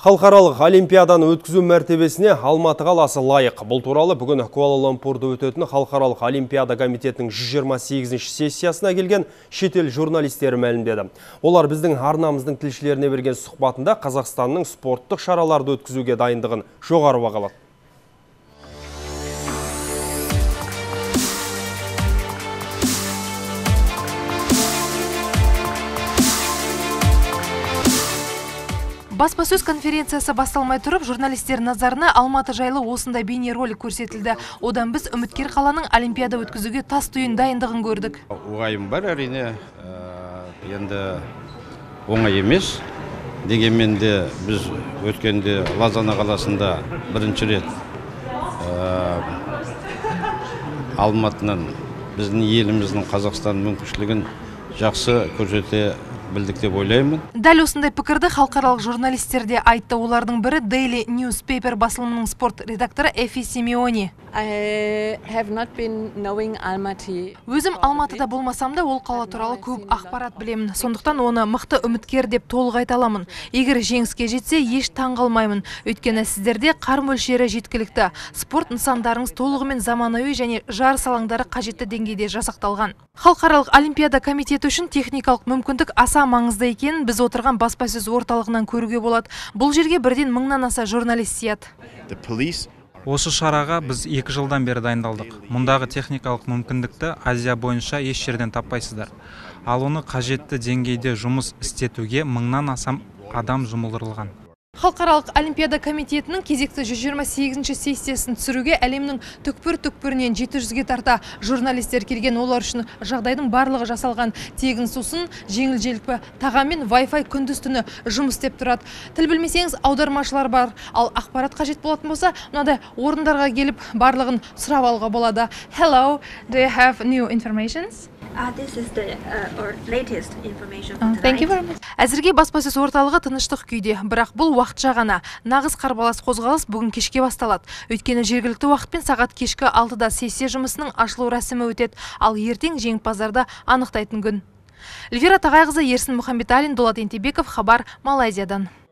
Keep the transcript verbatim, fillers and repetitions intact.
Халықаралық олимпиаданы өткізу мәртебесіне Алматы қаласы лайық. Бұл туралы бүгін Куала-Лумпурда өтетін Халықаралық олимпиада комитетінің жүз жиырма сегізінші сессиясына келген шетел журналистері мәлімдеді. Олар біздің арнамыздың тілшілеріне берген сұхбатында Қазақстанның спорттық шараларды өткізуге дайындығын жоғары бағалады. Баспасөз конференциясы басталмай тұрып, журналистер назарына Алматы жайлы осындай бейнеролик көрсетілді. Одан біз үміткер қаланың олимпиада өткізуге тас түйін дайындығын көрдік. Уайым бар әрине, енді оңай емес. Дегенмен де біз өткенде Лозанна қаласында бірінші рет Алматының біздің еліміздің Қазақстан мүмкіншілігін жақсы көрсете білдік деп ойлаймын. Дәл осындай пікірді халықаралық журналистер де айтты. Олардың бірі Daily Newspaper басылымының спорт редакторы Эфи Симеони. Өзім Алматыда болмасам да ол қала туралы көп ақпарат білемін. Сондықтан оны мықты үміткер деп толық айта аламын. Егер жеңіске жетсе, еш таңғалмаймын. Өйткені сіздерде қар мөлшері жеткілікті. Спорт нысандарыңыз толығымен заманауи және жарыс алаңдары қажетті деңгейде жасақталған. Халықаралық олимпиада комитеті үшін техникалық мүмкіндік аса маңызды екенін біз отырған баспасөз орталығынан көруге болады. Бұл жерге бірден мыңнан аса журналист сияды. Осы шараға біз екі жылдан бері дайындалдық. Мұндағы техникалық мүмкіндікті Азия бойынша еш жерден таппайсыздар. Ал оны қажетті деңгейде жұмыс істетуге мыңнан аса адам жұмылдырылған. Халықаралық олимпиада комитетінің кезекті жүз жиырма сегізінші сессиясын түсіруге әлемнің түкпір-түкпірінен жеті жүзге тарта журналистер келген. Олар үшін жағдайдың барлығы жасалған. Тегін сусын, жеңіл желпі тағам мен Wi-Fi күндіз-түні жұмыс істеп тұрады. Тіл білмесеңіз, аудармашылар бар. Ал ақпарат қажет болатын болса, мынадай орындарға келіп барлығын сұрап алуға болады. Hello, do you have new information? Uh, this is the uh, or latest information for uh, Thank you very tonight. much. Әзірге баспасөз орталығы тыныштық күйде, бірақ бұл уақытша ғана. Нағыз қарбалас қозғалыс бүгін кешке басталады. Өйткені жергілікті уақытпен сағат кешкі алтыда сессия жұмысының ашылу рәсімі өтеді, ал ертең жеңімпаздарды анықтайтын күн. Эльвира Тағайқызы, Ерсін Мұхамбеталин, Дулат Ентебеков, Хабар, Малайзиядан.